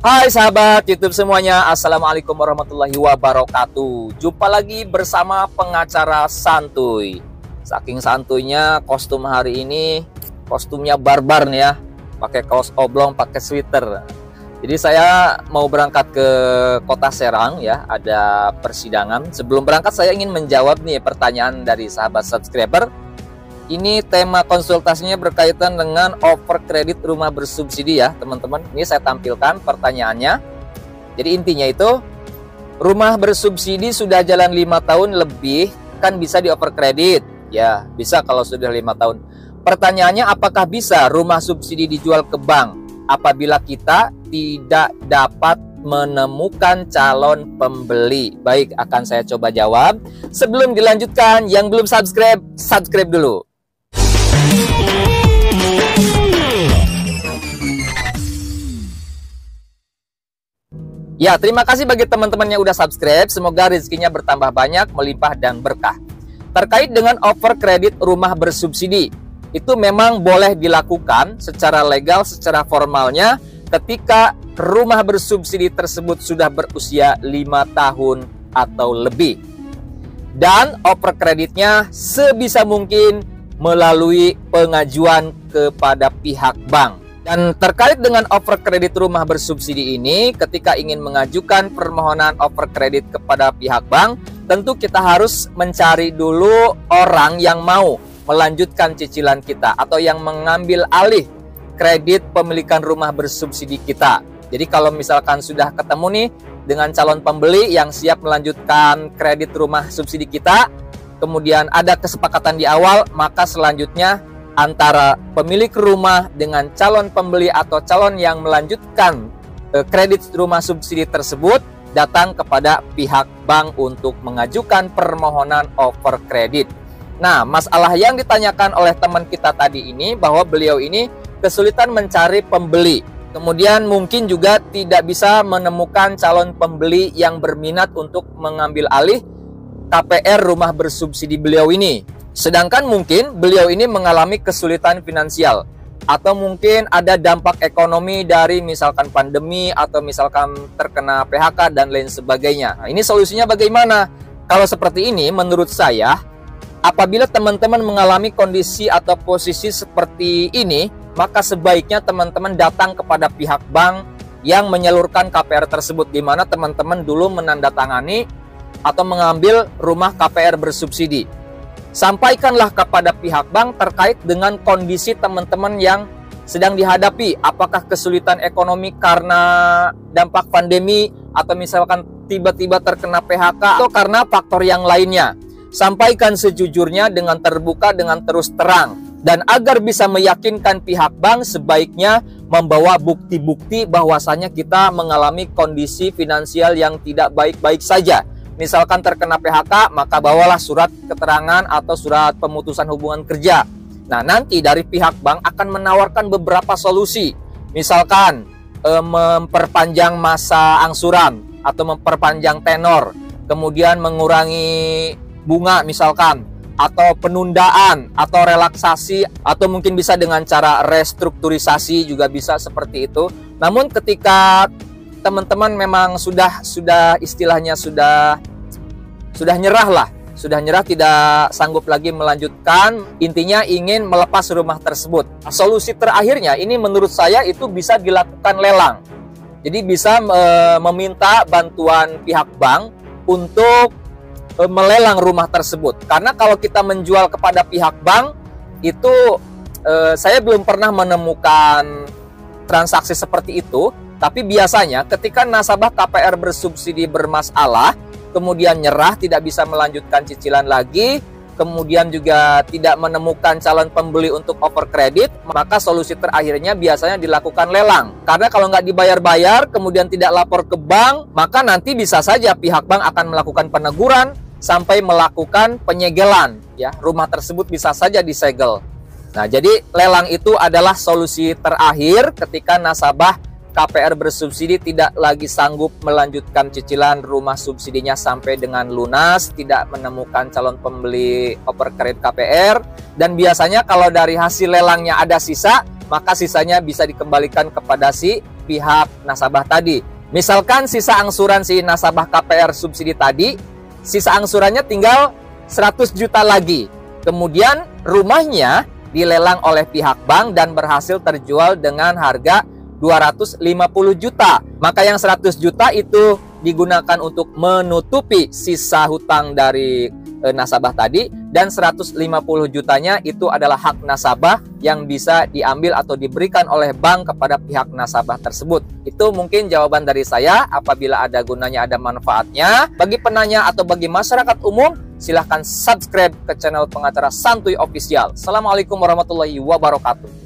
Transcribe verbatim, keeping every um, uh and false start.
Hai sahabat YouTube semuanya, Assalamualaikum warahmatullahi wabarakatuh. Jumpa lagi bersama pengacara santuy. Saking santuйnya kostum hari ini, kostumnya barbar nih ya. Pakai kaos oblong, pakai sweater. Jadi saya mau berangkat ke Kota Serang ya, ada persidangan. Sebelum berangkat saya ingin menjawab nih pertanyaan dari sahabat subscriber. Ini tema konsultasinya berkaitan dengan over kredit rumah bersubsidi ya teman-teman. Ini saya tampilkan pertanyaannya. Jadi intinya itu, rumah bersubsidi sudah jalan lima tahun lebih kan bisa di over kredit. Ya bisa kalau sudah lima tahun. Pertanyaannya, apakah bisa rumah subsidi dijual ke bank apabila kita tidak dapat menemukan calon pembeli? Baik, akan saya coba jawab. Sebelum dilanjutkan, yang belum subscribe, subscribe dulu. Ya, terima kasih bagi teman-teman yang udah subscribe. Semoga rezekinya bertambah banyak, melimpah dan berkah. Terkait dengan over kredit rumah bersubsidi, itu memang boleh dilakukan secara legal, secara formalnya ketika rumah bersubsidi tersebut sudah berusia lima tahun atau lebih. Dan over kreditnya sebisa mungkin melalui pengajuan kepada pihak bank. Dan terkait dengan over kredit rumah bersubsidi ini, ketika ingin mengajukan permohonan over kredit kepada pihak bank, tentu kita harus mencari dulu orang yang mau melanjutkan cicilan kita atau yang mengambil alih kredit pemilikan rumah bersubsidi kita. Jadi kalau misalkan sudah ketemu nih dengan calon pembeli yang siap melanjutkan kredit rumah subsidi kita, kemudian ada kesepakatan di awal, maka selanjutnya antara pemilik rumah dengan calon pembeli atau calon yang melanjutkan eh, kredit rumah subsidi tersebut datang kepada pihak bank untuk mengajukan permohonan over kredit. Nah, masalah yang ditanyakan oleh teman kita tadi ini bahwa beliau ini kesulitan mencari pembeli. Kemudian mungkin juga tidak bisa menemukan calon pembeli yang berminat untuk mengambil alih K P R rumah bersubsidi beliau ini. Sedangkan mungkin beliau ini mengalami kesulitan finansial, atau mungkin ada dampak ekonomi dari misalkan pandemi atau misalkan terkena P H K dan lain sebagainya. Nah, ini solusinya bagaimana? Kalau seperti ini menurut saya, apabila teman-teman mengalami kondisi atau posisi seperti ini, maka sebaiknya teman-teman datang kepada pihak bank yang menyalurkan K P R tersebut, di mana teman-teman dulu menandatangani atau mengambil rumah K P R bersubsidi. Sampaikanlah kepada pihak bank terkait dengan kondisi teman-teman yang sedang dihadapi. Apakah kesulitan ekonomi karena dampak pandemi, atau misalkan tiba-tiba terkena P H K, atau karena faktor yang lainnya. Sampaikan sejujurnya dengan terbuka, dengan terus terang. Dan agar bisa meyakinkan pihak bank, sebaiknya membawa bukti-bukti bahwasanya kita mengalami kondisi finansial yang tidak baik-baik saja. Misalkan terkena P H K, maka bawalah surat keterangan atau surat pemutusan hubungan kerja. Nah, nanti dari pihak bank akan menawarkan beberapa solusi. Misalkan eh, memperpanjang masa angsuran atau memperpanjang tenor, kemudian mengurangi bunga misalkan, atau penundaan atau relaksasi, atau mungkin bisa dengan cara restrukturisasi juga bisa seperti itu. Namun ketika teman-teman memang sudah sudah istilahnya sudah sudah nyerah lah, sudah nyerah, tidak sanggup lagi melanjutkan, intinya ingin melepas rumah tersebut. Solusi terakhirnya ini menurut saya itu bisa dilakukan lelang. Jadi bisa e, meminta bantuan pihak bank untuk e, melelang rumah tersebut. Karena kalau kita menjual kepada pihak bank itu e, saya belum pernah menemukan transaksi seperti itu. Tapi biasanya ketika nasabah K P R bersubsidi bermasalah, kemudian nyerah, tidak bisa melanjutkan cicilan lagi, kemudian juga tidak menemukan calon pembeli untuk over kredit, maka solusi terakhirnya biasanya dilakukan lelang. Karena kalau nggak dibayar-bayar, kemudian tidak lapor ke bank, maka nanti bisa saja pihak bank akan melakukan peneguran sampai melakukan penyegelan. Ya, rumah tersebut bisa saja disegel. Nah, jadi lelang itu adalah solusi terakhir ketika nasabah K P R bersubsidi tidak lagi sanggup melanjutkan cicilan rumah subsidinya sampai dengan lunas, tidak menemukan calon pembeli over kredit K P R, dan biasanya kalau dari hasil lelangnya ada sisa, maka sisanya bisa dikembalikan kepada si pihak nasabah tadi. Misalkan sisa angsuran si nasabah K P R subsidi tadi, sisa angsurannya tinggal seratus juta lagi. Kemudian rumahnya dilelang oleh pihak bank dan berhasil terjual dengan harga dua ratus lima puluh juta. Maka yang seratus juta itu digunakan untuk menutupi sisa hutang dari e, nasabah tadi, dan seratus lima puluh jutanya itu adalah hak nasabah yang bisa diambil atau diberikan oleh bank kepada pihak nasabah tersebut. Itu mungkin jawaban dari saya. Apabila ada gunanya, ada manfaatnya bagi penanya atau bagi masyarakat umum, silahkan subscribe ke channel Pengacara Santuy Official. Assalamualaikum warahmatullahi wabarakatuh.